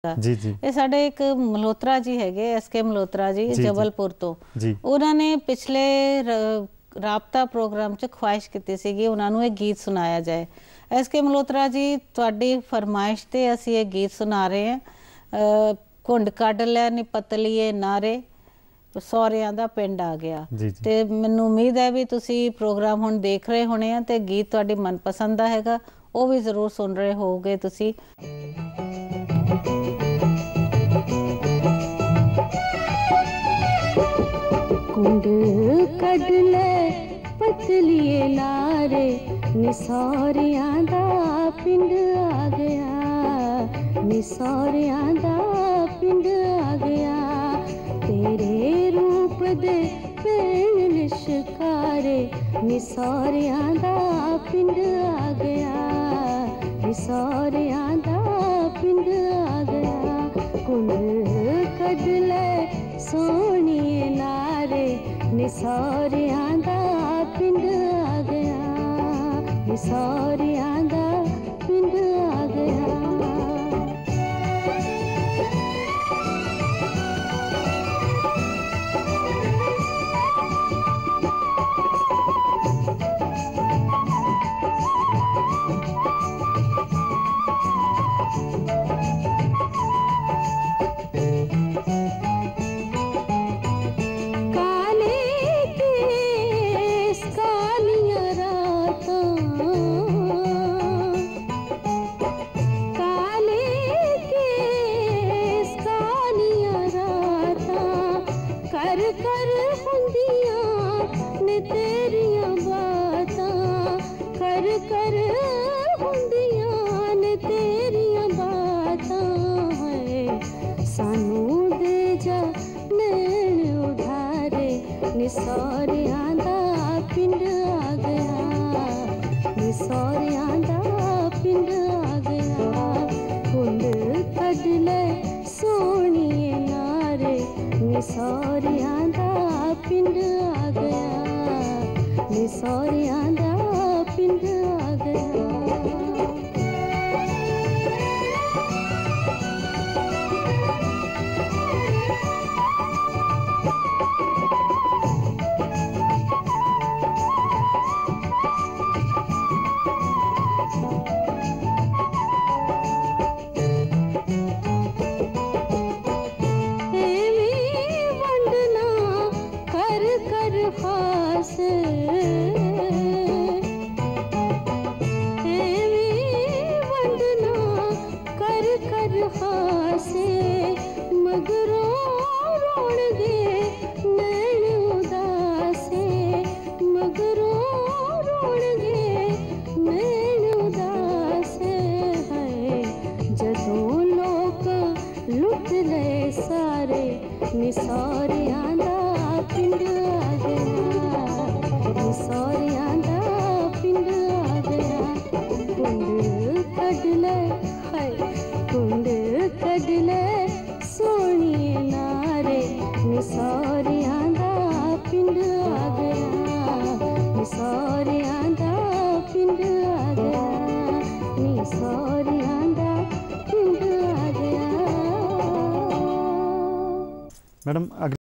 ਜੀ ਜੀ ਇਹ ਸਾਡੇ ਇੱਕ ਮਲਹੋਤਰਾ ਜੀ ਹੈਗੇ ਐਸਕੇ ਮਲਹੋਤਰਾ ਜੀ ਜਬਲਪੁਰ ਤੋਂ ਜੀ ਉਹਨਾਂ ਨੇ ਪਿਛਲੇ ਰਾਬਤਾ ਪ੍ਰੋਗਰਾਮ 'ਚ ਖੁਆਇਸ਼ ਕੀਤੀ ਸੀਗੀ ਉਹਨਾਂ ਨੂੰ ਇਹ ਗੀਤ ਸੁਣਾਇਆ ਜਾਏ। ਐਸਕੇ ਮਲਹੋਤਰਾ ਜੀ ਤੁਹਾਡੀ ਫਰਮਾਇਸ਼ ਤੇ ਅਸੀਂ ਇਹ ਗੀਤ ਸੁਣਾ ਰਹੇ ਹਾਂ। ਘੁੰਡ ਕੱਢ ਲੈ ਨੀ ਪਤਲੀਏ ਨਾਰੇ ਸਹੁਰਿਆਂ ਦਾ ਪਿੰਡ ਆ ਗਿਆ। ਤੇ ਮੈਨੂੰ ਉਮੀਦ ਹੈ ਵੀ ਤੁਸੀਂ ਪ੍ਰੋਗਰਾਮ ਹੁਣ ਦੇਖ ਰਹੇ ਹੋਣੇ ਆ ਤੇ ਗੀਤ ਤੁਹਾਡੀ ਮਨਪਸੰਦ ਦਾ ਹੈਗਾ ਉਹ ਵੀ ਜ਼ਰੂਰ ਸੁਣ ਰਹੇ ਹੋਗੇ ਤੁਸੀਂ। कुंड कढ ले पतलिए नारे निसौरियां दा पिंड आ गया निसौरियां दा पिंड आ गया तेरे रूप दे पेण लिशकारे निसौरियां दा पिंड आ गया निसौरियां दा पिंड आ गया कुंड कढ ले सोनिए नारे निसौरियां दा पिंड आ गया निसौरियां दा पिंड आ गया। निसौरियां दा पिंड आ गया निसौरियां दा पिंड आ गया कुंड कढ ले सोनिए नारे निसौरियां दा पिंड आ गया निसौरियां दा पिंड आ गया। निसौरियां दा पिंड आ गया निसौरियां दा पिंड आ गया कुंड कढ ले हाय कुंड कढ ले सोनिए नारे निसौरियां दा पिंड आ गया निसौरियां दा पिंड आ गया निसौरियां दा पिंड आ गया। मैडम